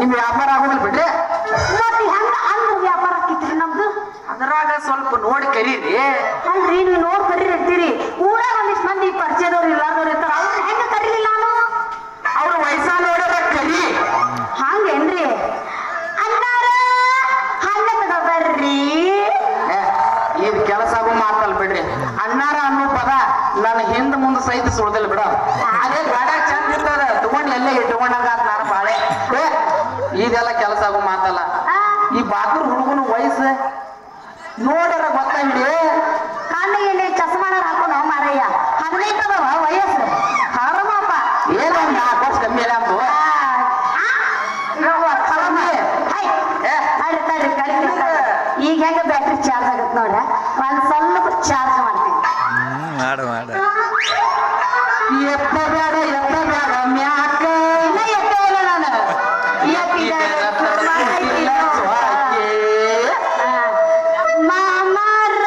ನಿಮ್ ವ್ಯಾಪಾರ ಆಗೋದಿಲ್ಲ ಬಿಡ್ರಿ. ಮತ್ತೆ ಹೆಂಗ ಅಂದ್ರ ವ್ಯಾಪಾರ ಆಕಿತ್ರಿ ನಮ್ದು? ಅದ್ರಾಗ ಸ್ವಲ್ಪ ನೋಡಿ ಕರೀರಿ. ಅಲ್ರಿ ನೀವು ನೋಡ್ ಕರೀರಿ. ಊರಾಗ ಒಂದಿಷ್ಟು ಮಂದಿ ಪರಿಚಯದವ್ರು ಇಲ್ಲಾರ್ದವ್ರು ಇರ್ತಾರ, ಅವ್ರ ಹೆಂಗ ಕರೀಲಿಲ್ಲ ನಾನು? ಅವ್ರ ವಯಸ್ಸಾನ ನೋಡ್ಯಾರ ಕರಿ. ಹಂಗೇನ್ರಿ? ಅಣ್ಣಾರ ಹಣ್ಣದ ಬರ್ರಿ. ಈಗ ಕೆಲಸ ಆಗೋ ಮಾತಲ್ಲ ಬಿಡ್ರಿ. ಅಣ್ಣಾರ ಅನ್ನೋ ಪದ ನನ್ನ ಹಿಂದ ಮುಂದೆ ಸಹಿತ ಸುಳ್ದಿಲ್ಲ ಬಿಡ. ಅದೇ ಗಾಡ್ಯಾಗ ಚಂದ ಇರ್ತದ ತಗೊಂಡ್ ಎಲ್ಲೇ ಇಟ್ಕೊಂಡಂಗ ನಾನ ಬಾಳೆ. ಇದೆಲ್ಲ ಕೆಲಸ ಆಗೋ ಮಾತಲ್ಲ. ಈ ಬಾಕೂರ್ ಹುಡುಗನ ವಯಸ್ಸು ನೋಡ್ಯಾರ ಗೊತ್ತಾಗಿಡಿ. ಕಣ್ಣಿಗೆ ಚಸ್ಮಾನ ಹಾಕೊಂಡು ಮಾರಯ್ಯ 15 ಅದಾವ ವಯಸ್ಸು. ಹರಮಪ್ಪ ಏನೋ 4 ವರ್ಷ ಕಮ್ಮಿ ಇಲ್ಲ ಅಂತು. ಈಗ ಹೆಂಗ ಬ್ಯಾಟ್ರಿ ಚಾರ್ಜ್ ಆಗತ್ ನೋಡ್ರ, ಒಂದ್ ಸ್ವಲ್ಪ ಚಾರ್ಜ್ ಮಾಡ್ತೀನಿ. ಎತ್ತ ಬೇಡ ಮ್ಯಾಕ ಇನ್ನ ಎತ್ತ ಇಲ್ಲ ನಾನು. ಮಾಮಾರ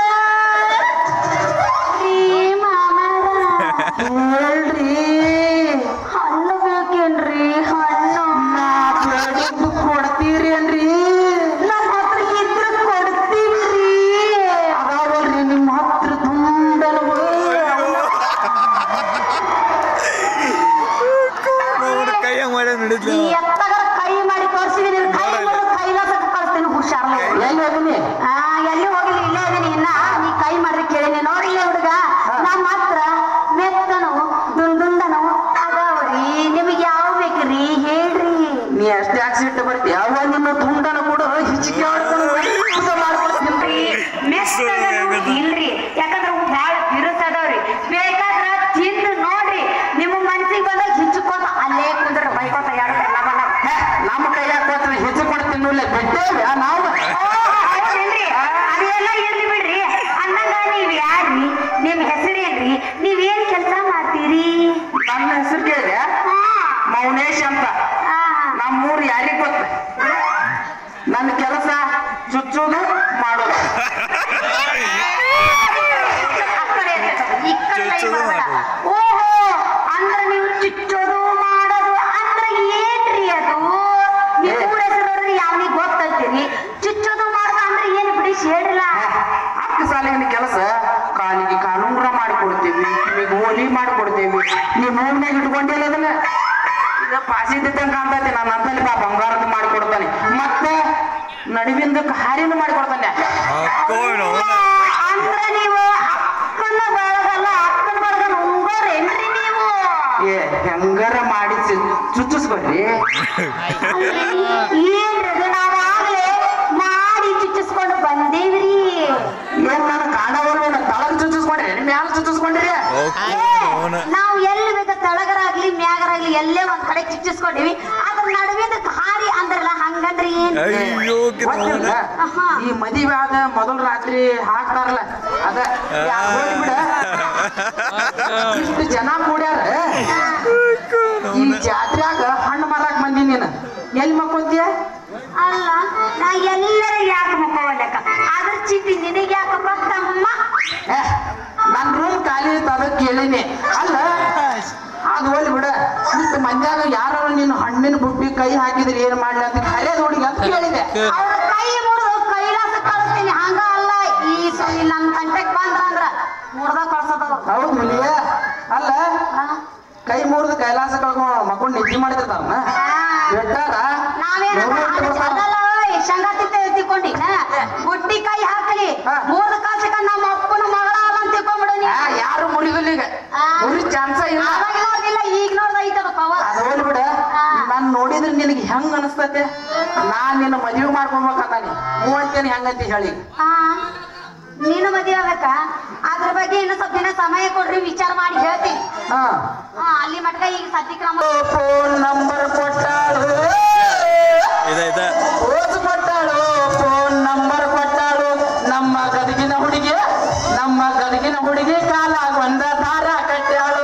ಹೇಳ್ರಿ ಹಣ್ಣು ಬೇಕೇನ್ರಿ? ಹಣ್ಣು ಕೊಡ್ತೀರೇನ್ರಿ? ನಮ್ಮ ಹತ್ರ ಇದ್ರೆ ಕೊಡ್ತೀವ್ರಿ. ಅದಾವಲ್ರಿ ನಿಮ್ಮ ಹತ್ರ ತುಂಡನವು. ಎತ್ತಗರ ಕೈ ಮಾಡಿ ತೋರಿಸಿದೀನಿ. ಕೈ ಮಾಡೋದು ಕೈಲಾಸಕ್ಕೆ ಕಳಿಸ್ತೀನಿ. ಹುಷಾರ್ಲೆ. ಎಲ್ಲಿ ಹೋಗಿನಿ? ಎಲ್ಲಿ ಹೋಗಿಲ್ಲ, ಇಲ್ಲೇ ಇದೀನಿ. ಇನ್ನ ನೀ ಕೈ ಮಾಡ್ರಿ ಕೇಳಿನಿ ನೋಡಿ. ಹುಡುಗ ನಮ್ಮ ಹತ್ರ ಮೆತ್ತನು ದುಂಡುಂಡನು ಅದಾವ್ರಿ. ನಿಮಗೆ ಯಾವ ಬೇಕ್ರಿ ಹೇಳ್ರಿ. ನೀ ಅಷ್ಟೇ ಆಕ್ಸಿಡೆಂಟ್ ಬರ್ತಿ. ಯಾವ ನಿಮ್ಮ ತುಂಡನ ಕೂಡ ಹಿಚಿಕೆ ಮಾಡ್ಕೊಡ್ತೀನಿ. ಇಲ್ರಿ, ಯಾಕಂದ್ರೆ ಭಾಳ ಬಿರುಸ ಅದಾವ್ರಿ. ಬೇಕಾದ್ರ ತಿಂದು ನೋಡ್ರಿ. ನಿಮ್ಮ ಮನಸ್ಸಿಗೆ ಬಂದಾಗ ಹಿಚ್ಕೋತ ಅಲ್ಲೇ ಕುಂದ್ರ ಬೈಕೋತ ಯಾರು ನಮ್ಮ ಕೈಯಾಗ ಕೊಟ್ರೆ ಹೆಚ್ಚು ಕೊಡ್ತೀನಿ ಬಿಟ್ಟೇವೆ ನಾವು. ಅದೆಲ್ಲ ಇರ್ಲಿ ಬಿಡ್ರಿ. ಅಂದಂಗ ನೀವ್ ಯಾರ್ರಿ? ನಿಮ್ ಹೆಸರೇನ್ರಿ? ನೀವೇನ್ ಕೆಲಸ ಮಾಡ್ತೀರಿ? ನನ್ನ ಹೆಸರು ಕೇಳಿದೆ ಮೌನೇಶ್ ಅಂತ. ನಮ್ಮೂರು ಯಾರಿಗೆ ಗೊತ್ತ? ನನ್ನ ಕೆಲಸ ಚುಚ್ಚೋದು ಮಾಡೋದು. ಓಹೋ, ಅಂದ್ರ ನೀವು ಚುಚ್ಚೋದು ಮಾಡೋದು ಅಂದ್ರೆ ಏನ್ರಿ ಅದು? ನೀವು ಹೆಸರು ಯಾವನಿಗೆ ಗೊತ್ತಂತೀರಿ? ಚುಚ್ಚೋದು ಮಾಡೋದು ಅಂದ್ರೆ ಏನ್ ಬಿಡಿ ಹೇಳ್ರಲ್ಲ. ಅಕ್ಕ ಸಾಲಿನ ಕೆಲಸ ಕಾಲಿಗೆ ಕಾಲುಂಗ್ರ ಮಾಡಿಕೊಡ್ತೀವಿ, ಕಿವಿಗೆ ಓಲಿ ಮಾಡಿಕೊಡ್ತೀವಿ. ನೀವು ಮೂರ್ನಾಗ ಇಟ್ಕೊಂಡಿಲ್ಲ ಅದನ್ನ. ಈಗ ಪಾಸಿದ್ದಂಗ ಕಾಣ್ತೈತಿ. ನಾನು ಅಂತಲ್ಲಿ ಬಂಗಾರದ ಮಾಡಿಕೊಡ್ತಾನೆ, ಮತ್ತೆ ನಡುವಿಂದ ಹಾರಿನ ಮಾಡಿಕೊಡ್ತಾನೆ. ಅಂದ್ರೆ ನೀವು ಅಕ್ಕನ ಬೆಳಗಲ್ಲ, ಅಕ್ಕನ ಬೆಳಗಲ್ಲ ಉಂಗೋರೇನ್ರಿ ನೀವು? ಹೆಂಗಾರ ಮಾಡಿ ಚುಚ್ಚಿಸ್ಕೊಡ್ರಿ. ಏನ್ರಿ ನಾವಾಗ್ಲೇ ಮಾಡಿ ಚುಚ್ಚಿಸ್ಕೊಂಡು ಬಂದೇವ್ರಿ. ಏನ್ ನಾನು ಕಾಣವಲ್ಲ, ತಳಗ್ ಚುಚ್ಚಿಸ್ಕೊಂಡ್ರಿ ಮ್ಯಾಲ ಚುಚ್ಚಿಸ್ಕೊಂಡ್ರಿ. ನಾವು ಎಲ್ಲಿ ಬೇಕಾ ತಳಗರಾಗ್ಲಿ ಮ್ಯಾಗರಾಗ್ಲಿ ಎಲ್ಲೇ ಒಂದ್ ಕಡೆ ಚುಚ್ಚಿಸ್ಕೊಂಡಿವಿ. ಅದ್ರ ನಡುವೆ ಹಾರಿ ಅಂದ್ರಲ್ಲ, ಹಂಗಂದ್ರೆ ಏನ್? ಈ ಮದುವೆ ಆದ ಮೊದಲ ರಾತ್ರಿ ಹಾಕ್ತಾರಲ್ಲ ಅದ ಬಿಡ. ಇಷ್ಟು ಜನ ಕೂಡ್ಯಾರ. ಈ ಜಾತ್ರೆಯಾಗ ಹಣ್ಣು ಮಾರಾಕ್ ಬಂದಿ ನೀನು. ಎಲ್ಲಿ ಮಕ್ಕೊಂತೀಯ? ಅಲ್ಲ, ನಾ ಎಲ್ಲರ ಯಾಕೆ ಮಕ್ಕಳಕ್ಕ ಅದ್ರ ಚೀಟಿ ನಿನಗೆ ಯಾಕೆ ಗೊತ್ತಮ್ಮ? ನನ್ ರೂಮ್ ಖಾಲಿ ಇತ್ತು ಅದಕ್ಕೆ ಕೇಳಿನಿ. ಅಲ್ಲ ಅದು ಹೋಗ್ಲಿ ಬಿಡ. ಇಷ್ಟು ಮಂದ್ಯಾಗ ಯಾರು ನೀನು ಹಣ್ಣಿನ ಬುಟ್ಟಿ ಕೈ ಹಾಕಿದ್ರೆ ಏನ್ ಮಾಡ್ಲಿ ಅಂತ ಖರೆ ನೋಡಿ ಅಂತ ಕೇಳಿದೆ. ಅವ್ರ ಕೈ ಮುರಿದು ಕೈಲಾಸ ಕಳಿಸ್ತೀನಿ. ಹಂಗ ಅಲ್ಲ, ಈ ಸಲ ನನ್ ಕಂಟೆಕ್ಟ್ ಬಂದ್ರ ಮುರ್ದ ಕಳ್ಸೋದವ್ರು. ಹೌದು ಮುಲಿಯ. ಅಲ್ಲ ಕೈ ಮುರಿದು ಕೈಲಾಸ ಕಳ್ಕೊಂಡು ಮಕ್ಕೊಂಡು ನಿದ್ದೆ ಮಾಡಿರ್ತಾರನ ಬೆಟ್ಟಾರ. ಸಂಗಾತಿ ತಿಳ್ಕೊಂಡಿ ಬುಟ್ಟಿ ಕೈ ಹಾಕಲಿ 3 ಕಾಸಕ ನಮ್ಮ ಅಪ್ಪನ ಮಗಳ ಅಂತ ತಿಳ್ಕೊಂಡ್ಬಿಡು. ಯಾರು ಮುರಿದಿಲ್ಲ ಈಗ, ಮುರಿ ಚಾನ್ಸ ಇಲ್ಲ. ಈಗ ನೋಡ್ದ ಐತದ ಪವರ್. ಅದು ಹೋಗ್ಲಿ ಬಿಡ. ನಾನ್ ನೋಡಿದ್ರೆ ನಿನಗೆ ಹೆಂಗ್ ಅನಿಸ್ತತೆ? ನಾನ್ ನಿನ್ನ ಮದುವೆ ಮಾಡ್ಕೊಬೇಕಂತಾನಿ. ಮೂವತ್ತೇನು ಹೆಂಗಂತ ಹೇಳಿ. ನೀನು ಮದುವೆ ಆಗಕ್ಕ ಅದ್ರ ಬಗ್ಗೆ ಇನ್ನು ಸ್ವಲ್ಪ ದಿನ ಸಮಯ ಕೊಡ್ರಿ, ವಿಚಾರ ಮಾಡಿ ಹೇಳ್ತೀನಿ. ಅಲ್ಲಿ ಮಟ್ಟ ಈಗ ಸದ್ಯಕ್ಕೆ ಫೋನ್ ನಂಬರ್ ಕೊಟ್ಟಾಳು, ಕೊಟ್ಟಾಳು ಫೋನ್ ನಂಬರ್ ಕೊಟ್ಟಾಳು. ನಮ್ಮ ಗದಗಿನ ಹುಡುಗಿ ಕಾಲಾಗ ಒಂದ ದಾರ ಕಟ್ಟಾಳು.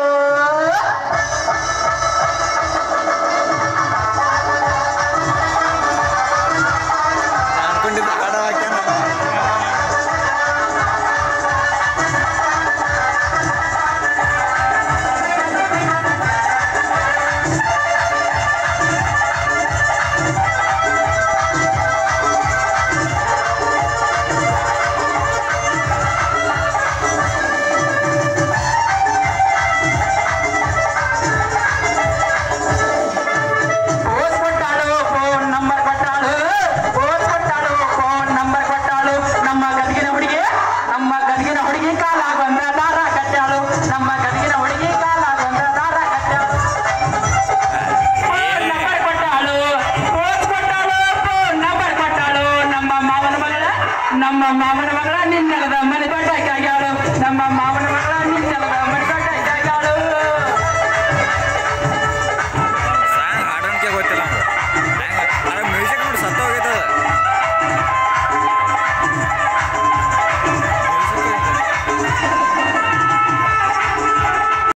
ನಮ್ಮ ಮಾವನ ಮಗಳ ನಿನ್ನಲದ ಮನೆ ದೊಡ್ಡ ಆಗ್ಯಾಳು ನಮ್ಮ ಮಾವನ ಮಗಳ ನಿನ್ನಲದ ಮನೆ